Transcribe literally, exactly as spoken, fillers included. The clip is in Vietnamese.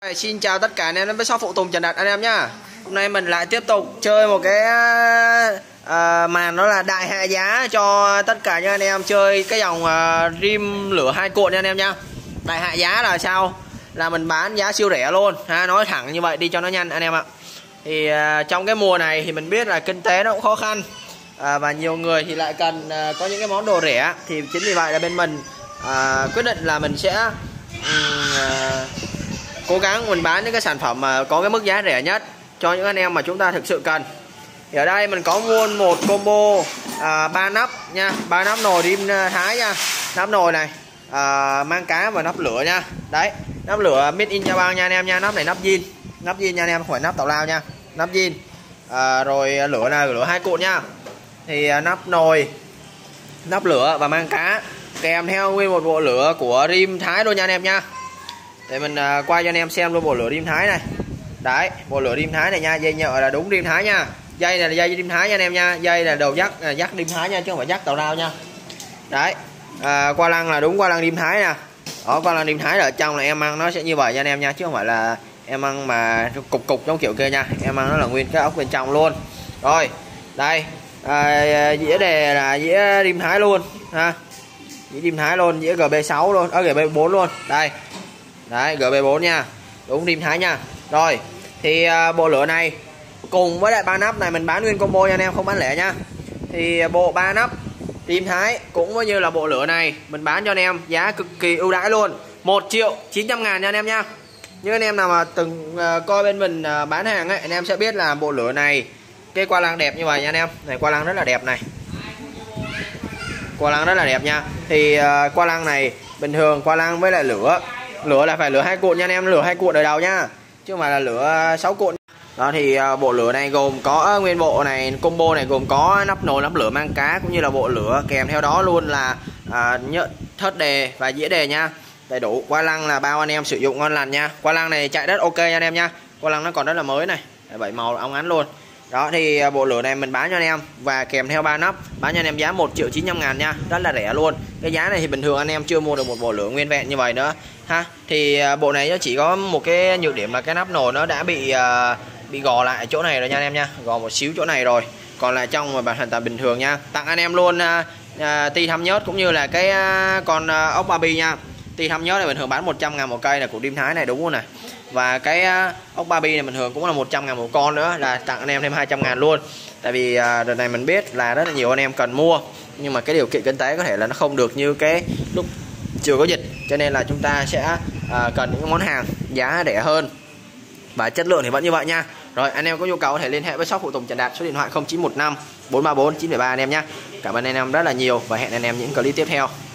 Xin chào tất cả anh em đến với shop phụ tùng Trần Đạt anh em nhá. Hôm nay mình lại tiếp tục chơi một cái uh, màn đó là đại hạ giá cho tất cả những anh em chơi cái dòng uh, rim lửa hai cuộn nha anh em nhá. Đại hạ giá là sao? Là mình bán giá siêu rẻ luôn ha, nói thẳng như vậy đi cho nó nhanh anh em ạ. Thì uh, trong cái mùa này thì mình biết là kinh tế nó cũng khó khăn, uh, và nhiều người thì lại cần uh, có những cái món đồ rẻ, thì chính vì vậy là bên mình uh, quyết định là mình sẽ uh, cố gắng mình bán những cái sản phẩm mà có cái mức giá rẻ nhất cho những anh em mà chúng ta thực sự cần. Thì ở đây mình có luôn một combo à, ba nắp nha, ba nắp nồi rim Thái nha, nắp nồi này à, mang cá và nắp lửa nha. Đấy, nắp lửa made in Japan nha anh em nha. Nắp này nắp zin, nắp zin nha anh em, không phải nắp tào lao nha, nắp zin. À, rồi lửa là lửa hai cuộn nha. Thì à, nắp nồi, nắp lửa và mang cá kèm theo nguyên một bộ lửa của rim Thái luôn nha anh em nha. Để mình uh, quay cho anh em xem luôn bộ lửa rim Thái này. Đấy, bộ lửa rim Thái này nha, dây nhợ là đúng rim Thái nha. Dây này là dây rim Thái nha anh em nha, dây là đầu dắt là dắt rim Thái nha, chứ không phải dắt tào lao nha. Đấy, à, qua lăng là đúng qua lăng rim Thái nè. Đó, qua lăng rim Thái là ở trong là em ăn nó sẽ như vậy nha anh em nha, chứ không phải là em ăn mà cục cục trong kiểu kia nha. Em ăn nó là nguyên cái ốc bên trong luôn. Rồi, đây, à, dĩa đề là dĩa rim Thái luôn ha. Dĩa rim Thái luôn, dĩa G B sáu luôn, ở G B bốn luôn. Đây. Đấy, G B bốn nha, đúng rim Thái nha. Rồi, thì uh, bộ lửa này cùng với lại ba nắp này mình bán nguyên combo nha anh em, không bán lẻ nha. Thì uh, bộ ba nắp rim Thái cũng như là bộ lửa này mình bán cho anh em giá cực kỳ ưu đãi luôn, một triệu chín trăm ngàn nha anh em nha. Những anh em nào mà từng uh, coi bên mình uh, bán hàng ấy, anh em sẽ biết là bộ lửa này cái qua lăng đẹp như vậy nha anh em. Này, qua lăng rất là đẹp này, qua lăng rất là đẹp nha. Thì uh, qua lăng này bình thường qua lăng với lại lửa lửa là phải lửa hai cuộn nha anh em, lửa hai cuộn ở đầu nha, chứ không phải là lửa sáu cuộn. Đó, thì uh, bộ lửa này gồm có uh, nguyên bộ này, combo này gồm có nắp nồi, nắp lửa mang cá cũng như là bộ lửa, kèm theo đó luôn là uh, nhớ thớt đề và dĩa đề nha, đầy đủ. Qua lăng là bao anh em sử dụng ngon lành nha. Qua lăng này chạy rất ok nha anh em nha, qua lăng nó còn rất là mới này, bảy màu óng ánh luôn. Đó, thì uh, bộ lửa này mình bán cho anh em và kèm theo ba nắp bán cho anh em giá một triệu chín trăm ngàn nha, rất là rẻ luôn. Cái giá này thì bình thường anh em chưa mua được một bộ lửa nguyên vẹn như vậy nữa ha. Thì uh, bộ này nó chỉ có một cái nhược điểm là cái nắp nồi nó đã bị uh, bị gò lại chỗ này rồi nha anh em nha, gò một xíu chỗ này rồi, còn lại trong mà bản hoàn toàn bình thường nha. Tặng anh em luôn uh, uh, ti thăm nhớt cũng như là cái uh, con uh, ốc Barbie nha. Ti thăm nhớt này bình thường bán một trăm ngàn một cây là của rim Thái này, đúng không này. Và cái uh, ốc Barbie này bình thường cũng là một trăm ngàn một con nữa, là tặng anh em thêm hai trăm ngàn luôn. Tại vì uh, đợt này mình biết là rất là nhiều anh em cần mua, nhưng mà cái điều kiện kinh tế có thể là nó không được như cái lúc chưa có dịch, cho nên là chúng ta sẽ uh, cần những món hàng giá rẻ hơn và chất lượng thì vẫn như vậy nha. Rồi, anh em có nhu cầu có thể liên hệ với shop phụ tùng Trần Đạt, số điện thoại không chín một năm bốn ba bốn chín bảy ba anh em nhé. Cảm ơn anh em rất là nhiều và hẹn anh em những clip tiếp theo.